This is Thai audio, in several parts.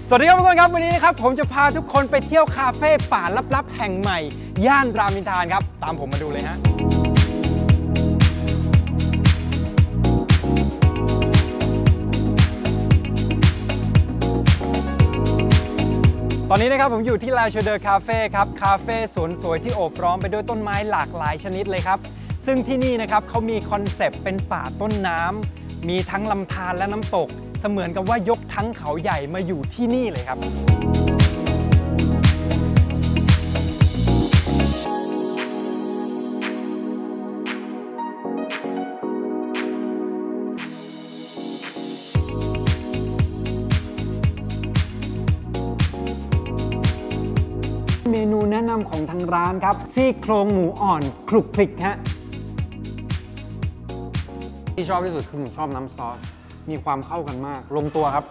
สวัสดีครับทุกคนครับวันนี้นะครับผมจะพาทุกคนไปเที่ยวคาเฟ่ป่าลับๆแห่งใหม่ย่านรามอินทราครับตามผมมาดูเลยฮะตอนนี้นะครับผมอยู่ที่ลาเชเดอร์คาเฟ่ครับคาเฟ่สวนสวยที่โอบล้อมไปด้วยต้นไม้หลากหลายชนิดเลยครับซึ่งที่นี่นะครับเขามีคอนเซปต์เป็นป่าต้นน้ำมีทั้งลำธารและน้ำตกเสมือนกับว่ายกทั้งเขาใหญ่มาอยู่ที่นี่เลยครับเมนูแนะนำของทางร้านครับซี่โครงหมูอ่อนคลุกคลิกฮะที่ชอบที่สุดคือผมชอบน้ำซอสมีความเข้ากันมากลงตัวครับ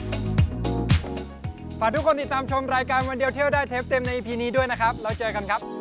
ฝากทุกคนติดตามชมรายการวันเดียวเที่ยวได้เทปเต็มใน EP นี้ด้วยนะครับแล้วเจอกันครับ